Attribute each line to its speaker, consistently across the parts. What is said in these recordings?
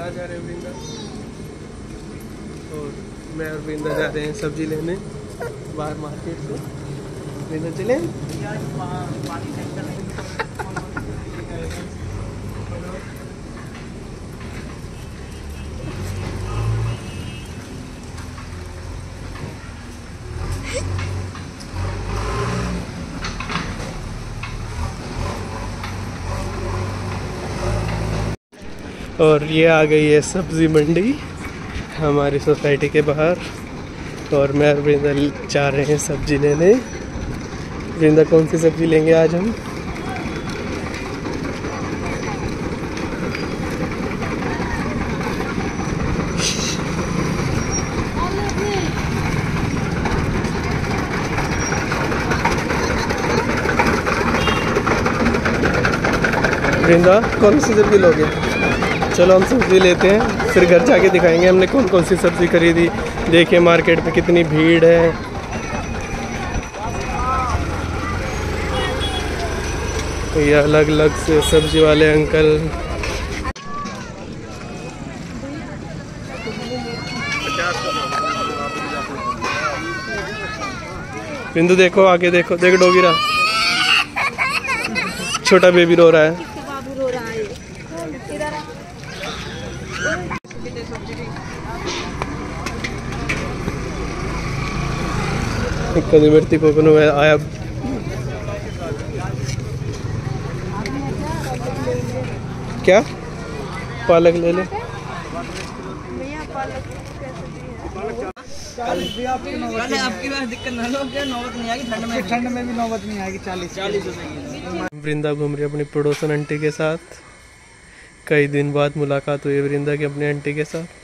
Speaker 1: कहाँ जा रहे हैं वृंदा? और मैं और वृंदा जा रहे हैं सब्जी लेने बाहर मार्केट से। वृंदा चले और ये आ गई है सब्ज़ी मंडी हमारी सोसाइटी के बाहर। और मैं और वृंदा जा रहे हैं सब्ज़ी लेने। वृंदा कौन सी सब्ज़ी लेंगे आज हम? वृंदा कौन सी सब्ज़ी लोगे? चलो हम सब्ज़ी लेते हैं, फिर घर जाके दिखाएंगे हमने कौन कौन सी सब्ज़ी खरीदी। देखिए मार्केट में कितनी भीड़ है। ये अलग अलग से सब्जी वाले अंकल। बिंदु देखो आगे देखो, देख डोगीरा छोटा बेबी रो रहा है। कभी मिर्ती कोकनो में आया। क्या पालक ले ले।
Speaker 2: आपकी बार दिक्कत ना लो, नौबत नहीं आएगी, ठंड में भी नौबत नहीं आएगी। 40
Speaker 1: वृंदा घूम रही अपनी पड़ोसन आंटी के साथ। कई दिन बाद मुलाकात हुई वृंदा की अपनी आंटी के साथ।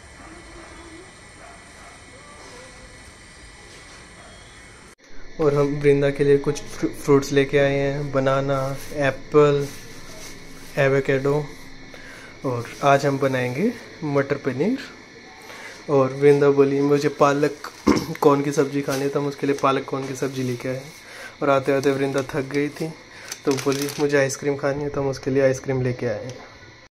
Speaker 1: और हम वृंदा के लिए कुछ फ्रूट्स लेके आए हैं, बनाना, एप्पल, एवोकेडो। और आज हम बनाएंगे मटर पनीर। और वृंदा बोली मुझे पालक कौन की सब्ज़ी खानी है, तो हम उसके लिए पालक कौन की सब्ज़ी लेके आए। और आते आते वृंदा थक गई थी तो बोली मुझे आइसक्रीम खानी है, तो हम उसके लिए आइसक्रीम लेके आए।